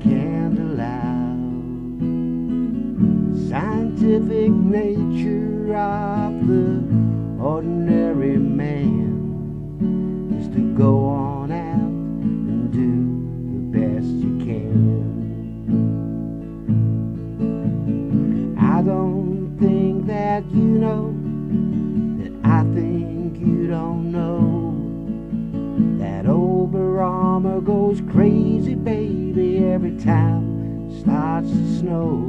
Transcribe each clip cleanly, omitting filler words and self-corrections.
candlelight. Scientific nature of the ordinary man is to go on out and do the best you can. I don't think that you know that I think you don't know that old Brymer goes crazy, baby, every time it starts to snow.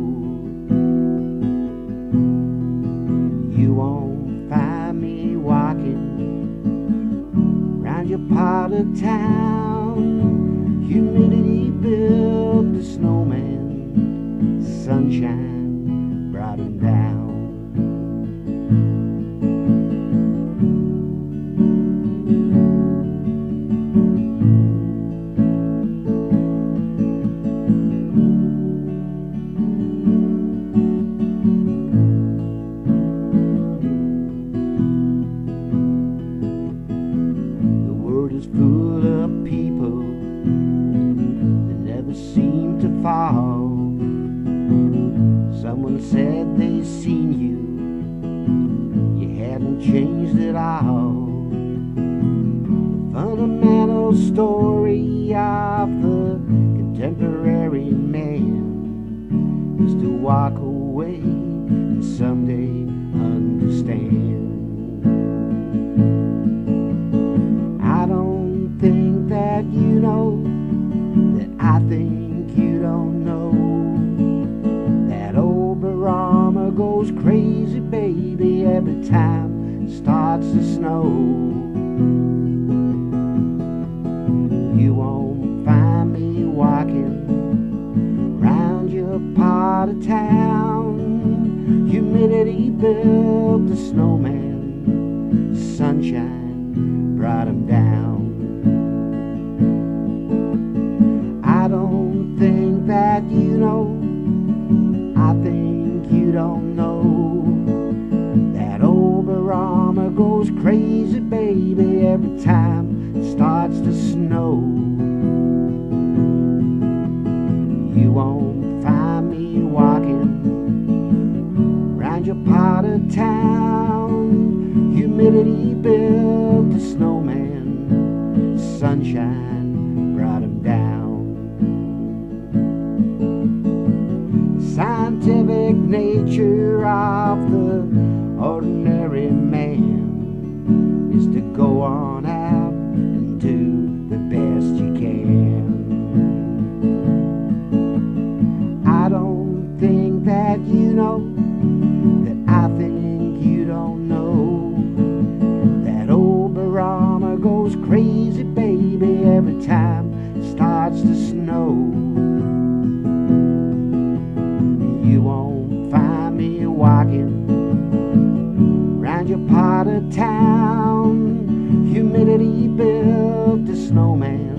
You won't find me walking round your part of town. Humidity built the snowman, sunshine brought him down. Full of people that never seem to fall. Someone said they seen you, you hadn't changed at all. The fundamental story of the contemporary man is to walk away and someday understand. I don't think that you know that I think you don't know that old Brymer goes crazy, baby, every time it starts to snow. You won't find me walking round your part of town. Humidity built the snowman, sunshine brought him down. I don't think that you know, I think you don't know that old Brymer goes crazy, baby, every time it starts to snow. You won't find me walking round your part of town. Humidity built the snowman, sunshine brought him down. Scientific nature of the ordinary man is to go on out and do the best you can. I don't think that you know that I think you don't know that old Brymer goes crazy, baby, every time it starts to snow. You won't find me walking round your part of town. Humidity built the snowman,